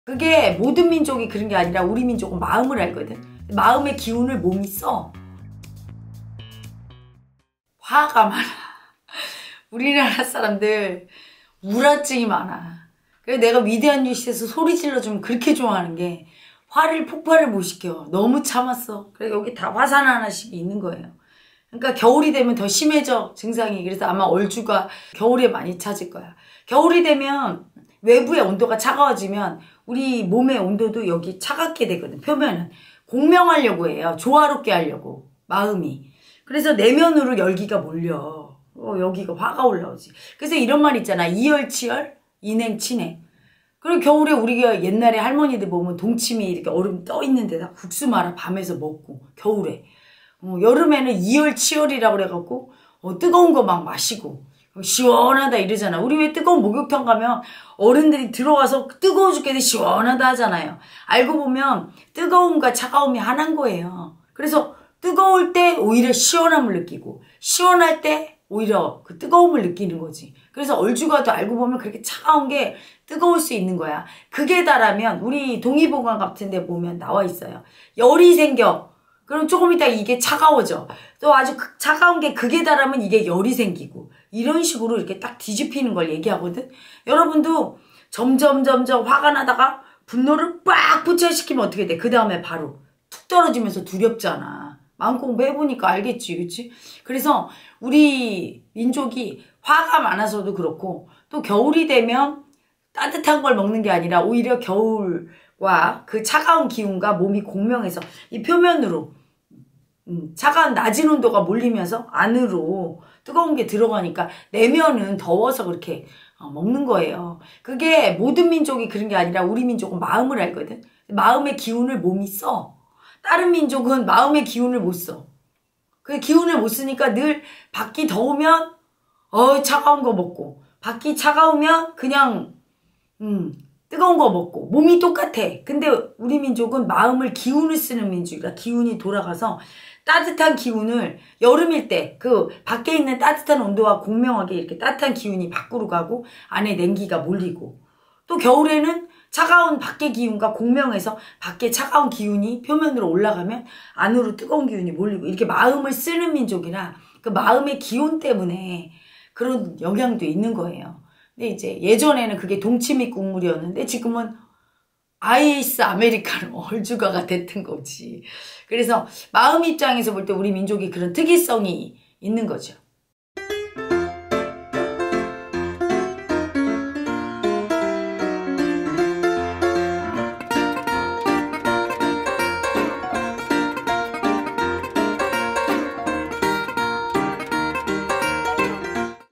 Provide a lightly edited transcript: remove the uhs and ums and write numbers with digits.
그게 모든 민족이 그런 게 아니라 우리 민족은 마음을 알거든. 마음의 기운을 몸이 써. 화가 많아. 우리나라 사람들 우라증이 많아. 그래서 내가 위대한 뉴스에서 소리 질러주면 그렇게 좋아하는 게 화를 폭발을 못 시켜. 너무 참았어. 그래서 여기 다 화산 하나씩 있는 거예요. 그러니까 겨울이 되면 더 심해져 증상이. 그래서 아마 얼주가 겨울에 많이 찾을 거야. 겨울이 되면 외부의 온도가 차가워지면 우리 몸의 온도도 여기 차갑게 되거든. 표면은 공명하려고 해요. 조화롭게 하려고 마음이. 그래서 내면으로 열기가 몰려. 여기가 화가 올라오지. 그래서 이런 말 있잖아. 이열치열 인행치냉. 그리고 겨울에 우리가 옛날에 할머니들 보면 동치미 이렇게 얼음 떠 있는 데다 국수 말아 밤에서 먹고 겨울에. 여름에는 이열치열이라고 그래갖고 뜨거운 거 막 마시고 시원하다 이러잖아. 우리 왜 뜨거운 목욕탕 가면 어른들이 들어와서 뜨거워 죽겠는데 시원하다 하잖아요. 알고 보면 뜨거움과 차가움이 하나인 거예요. 그래서 뜨거울 때 오히려 시원함을 느끼고 시원할 때 오히려 그 뜨거움을 느끼는 거지. 그래서 얼죽아도 알고 보면 그렇게 차가운 게 뜨거울 수 있는 거야. 극에 달하면 우리 동의보감 같은 데 보면 나와 있어요. 열이 생겨. 그럼 조금 이따 이게 차가워져. 또 아주 차가운 게 극에 달하면 이게 열이 생기고 이런 식으로 이렇게 딱 뒤집히는 걸 얘기하거든. 여러분도 점점 화가 나다가 분노를 빡 부처시키면 어떻게 돼? 그 다음에 바로 툭 떨어지면서 두렵잖아. 마음공부 해보니까 알겠지, 그치? 그래서 우리 민족이 화가 많아서도 그렇고 또 겨울이 되면 따뜻한 걸 먹는 게 아니라 오히려 겨울과 그 차가운 기운과 몸이 공명해서 이 표면으로 차가운 낮은 온도가 몰리면서 안으로 뜨거운 게 들어가니까 내면은 더워서 그렇게 먹는 거예요. 그게 모든 민족이 그런 게 아니라 우리 민족은 마음을 알거든. 마음의 기운을 몸이 써. 다른 민족은 마음의 기운을 못 써. 그 기운을 못 쓰니까 늘 밖이 더우면 차가운 거 먹고 밖이 차가우면 그냥 뜨거운 거 먹고 몸이 똑같아. 근데 우리 민족은 마음을 기운을 쓰는 민족이라 기운이 돌아가서 따뜻한 기운을 여름일 때 그 밖에 있는 따뜻한 온도와 공명하게 이렇게 따뜻한 기운이 밖으로 가고 안에 냉기가 몰리고 또 겨울에는 차가운 밖의 기운과 공명해서 밖에 차가운 기운이 표면으로 올라가면 안으로 뜨거운 기운이 몰리고 이렇게 마음을 쓰는 민족이라 그 마음의 기운 때문에 그런 영향도 있는 거예요. 근데 이제 예전에는 그게 동치미 국물이었는데 지금은 아이스 아메리카노 얼죽아가 됐던 거지. 그래서 마음 입장에서 볼 때 우리 민족이 그런 특이성이 있는 거죠.